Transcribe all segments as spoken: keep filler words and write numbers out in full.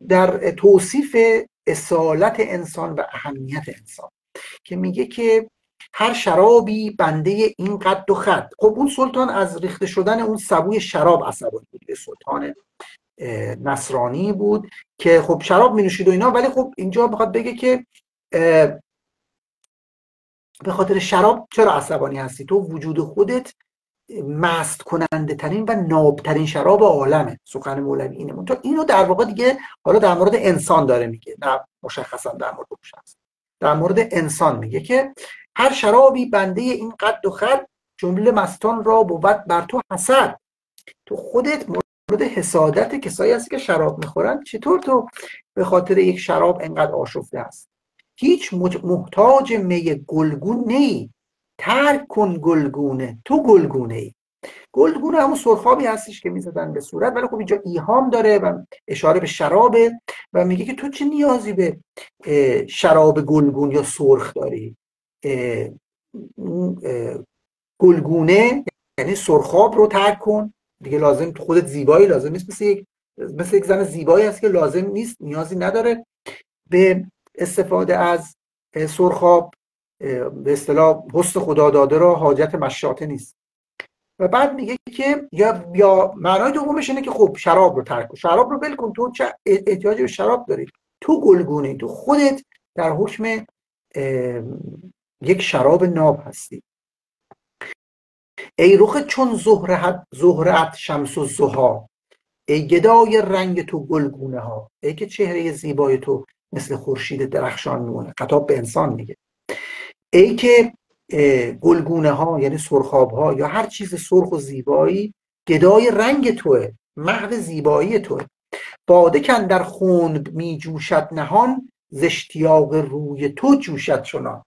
در توصیف اصالت انسان و اهمیت انسان که میگه که هر شرابی بنده این قد و خد. خب اون سلطان از ریخته شدن اون سبوی شراب عصبانی بود، سلطان نصرانی بود که خب شراب می نوشید و اینا، ولی خب اینجا بخواد بگه که به خاطر شراب چرا عصبانی هستی؟ تو وجود خودت مست کننده ترین و نابترین شراب عالمه. سخن مولوی اینه. تو اینو در واقع دیگه حالا در مورد انسان داره میگه، نه مشخصا در مورد شخص، در مورد انسان میگه که هر شرابی بنده این قد و خد، جمله مستان را بود بر تو حسد. تو خودت مورد حسادت کسایی هستی که شراب میخورن. چطور تو به خاطر یک شراب انقدر آشفته هست؟ هیچ محتاج می گلگون نی، ترک کن گلگونه تو گلگونه ای. گلگونه همون سرخابی هستش که میزدن به صورت، ولی خب اینجا ایهام داره و اشاره به شرابه و میگه که تو چه نیازی به شراب گلگون یا سرخ داری؟ گلگونه یعنی سرخاب رو ترک کن دیگه. لازم تو خودت زیبایی لازم نیست، مثل یک مثل یک زن زیبایی هست که لازم نیست، نیازی نداره به استفاده از سرخاب. به اصطلاح حسن خدا داده را حاجت مشاطه نیست. و بعد میگه که یا یا معنای دومش اینه که خب شراب رو ترک کن، شراب رو ول کن، تو چه احتیاجی به شراب داری؟ تو گلگونه، تو خودت در حکم یک شراب ناب هستی. ای رخ چون زهره زهرت شمس الضحی، ای گدای رنگ تو گلگونه ها. ای که چهره زیبای تو مثل خورشید درخشان میمونه. خطاب به انسان میگه. ای که گلگونه ها یعنی سرخاب ها یا هر چیز سرخ و زیبایی گدای رنگ توه، محو زیبایی توه. باده کن در خون می جوشد نهان، ز اشتیاق روی تو جوشد چنان.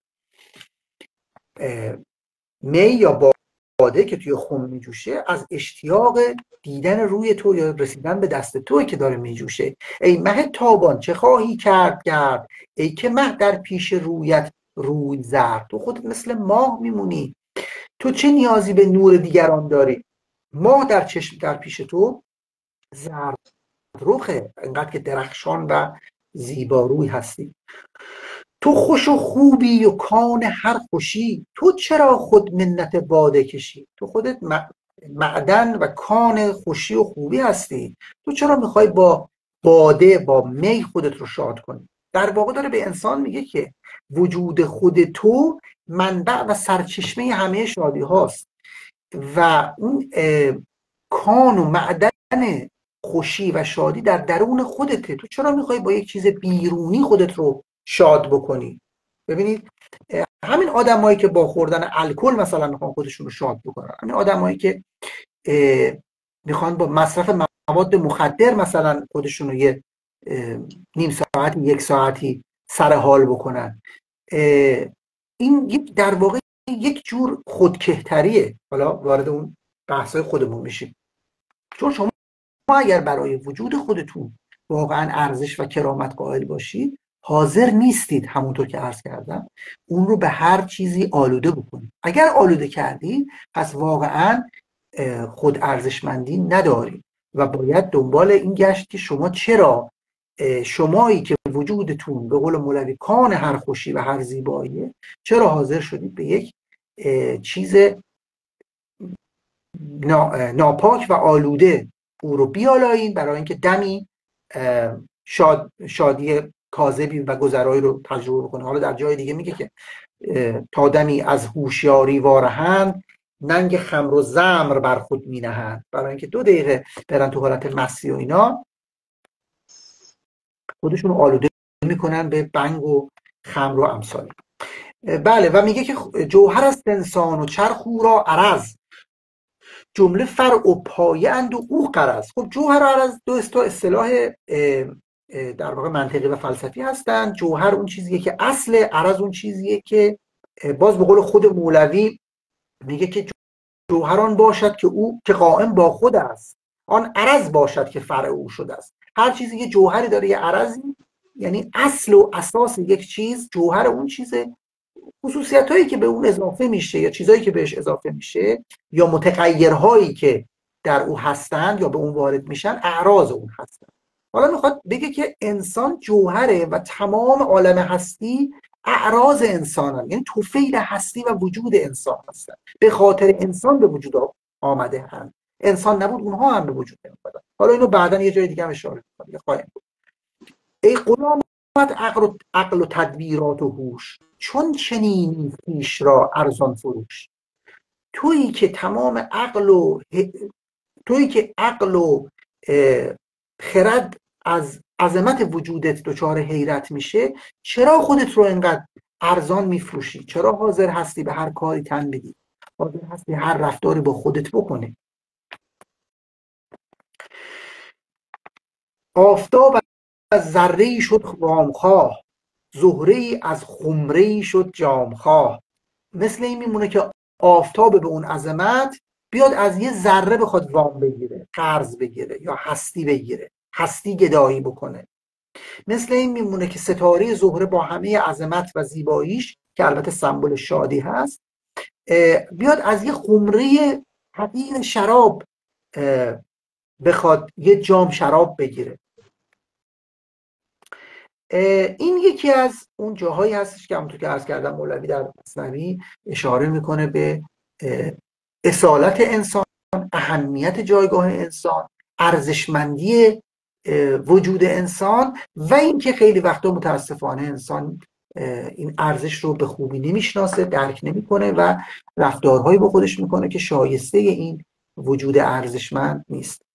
می یا باده که توی خون می جوشه از اشتیاق دیدن روی تو یا رسیدن به دست توی که داره می جوشه. ای مه تابان چه خواهی کرد گرد، ای که مه در پیش رویت روی زرد. تو خودت مثل ماه میمونی، تو چه نیازی به نور دیگران داری؟ ماه در چشم در پیش تو زرد رخه، انقدر که درخشان و زیباروی هستی. تو خوش و خوبی و کان هر خوشی، تو چرا خود منت باده کشی؟ تو خودت معدن و کان خوشی و خوبی هستی، تو چرا میخوای با باده با می خودت رو شاد کنی؟ در واقع داره به انسان میگه که وجود خود تو منبع و سرچشمه همه شادی هاست و اون کان و معدن خوشی و شادی در درون خودته. تو چرا میخوای با یک چیز بیرونی خودت رو شاد بکنی؟ ببینید همین آدمایی که با خوردن الکل مثلا میخوان خودشون رو شاد بکنن، همین آدمایی که میخوان با مصرف مواد مخدر مثلا خودشون رو یه نیم ساعتی یک ساعتی سر حال بکنن، این در واقع یک جور خودکهتریه. حالا وارد اون بحثای خودمون میشیم. چون شما اگر برای وجود خودتون واقعا ارزش و کرامت قائل باشید، حاضر نیستید همونطور که عرض کردم اون رو به هر چیزی آلوده بکنید. اگر آلوده کردید پس واقعا خود ارزشمندی ندارید و باید دنبال این گشت که شما چرا شمایی که وجودتون به قول مولوی کان هر خوشی و هر زیباییه، چرا حاضر شدید به یک چیز ناپاک و آلوده او رو بیالایید برای اینکه دمی شاد شادی کاذبی و گذرایی رو تجربه بکنه. حالا در جای دیگه میگه که تا دمی از هوشیاری وارهند، ننگ خمر و زمر بر خود مینهند. برای اینکه دو دقیقه برن تو حالت مستی و اینا خودشون آلوده میکنن به بنگ و خمر و امثال. بله و میگه که جوهر است انسان و چرخ او را عرض، جمله فرع و پایه اند و او غرض. خب جوهر و عرض دو تا اصطلاح در واقع منطقی و فلسفی هستند. جوهر اون چیزیه که اصل، عرض اون چیزیه که باز به قول خود مولوی میگه که جوهران باشد که او که قائم با خود است، آن عرض باشد که فرع او شده است. هر چیزی که جوهری داره یه عرضی، یعنی اصل و اساس یک چیز جوهر اون چیزه. خصوصیت هایی که به اون اضافه میشه یا چیزهایی که بهش اضافه میشه یا متغیرهایی که در او هستند یا به اون وارد میشن اعراض اون هستند. حالا میخواد بگه که انسان جوهره و تمام عالم هستی اعراض انسانن، یعنی طفیل هستی و وجود انسان هستن، به خاطر انسان به وجود آمده هم. انسان نبود اونها هم به وجود نمی‌آمدن. حالا اینو بعداً یه جای دیگه هم اشاره می‌کنم خواهیم. ای غلامت عقل و عقل و تدبیرات و هوش، چون چنین پیش را ارزان فروش. تویی که تمام عقل و تویی که عقل و خرد از عظمت وجودت دچار حیرت میشه، چرا خودت رو اینقدر ارزان میفروشی؟ چرا حاضر هستی به هر کاری تن بدی؟ حاضر هستی هر رفتاری با خودت بکنی؟ آفتاب از ذره‌ای شد وامخواه، زهره‌ای از خمره‌ای شد جامخواه. مثل این میمونه که آفتاب به اون عظمت بیاد از یه ذره بخواد وام بگیره، قرض بگیره یا هستی بگیره، هستی گدایی بکنه. مثل این میمونه که ستاره زهره با همه عظمت و زیباییش که البته سمبل شادی هست، بیاد از یه خمره حقیر شراب بخواد یه جام شراب بگیره. این یکی از اون جاهایی هستش که همونطور که عرض کردم مولوی در مثنوی اشاره میکنه به اصالت انسان، اهمیت جایگاه انسان، ارزشمندی وجود انسان، و اینکه خیلی وقتا متاسفانه انسان این ارزش رو به خوبی نمیشناسه، درک نمیکنه و رفتارهایی با خودش میکنه که شایسته این وجود ارزشمند نیست.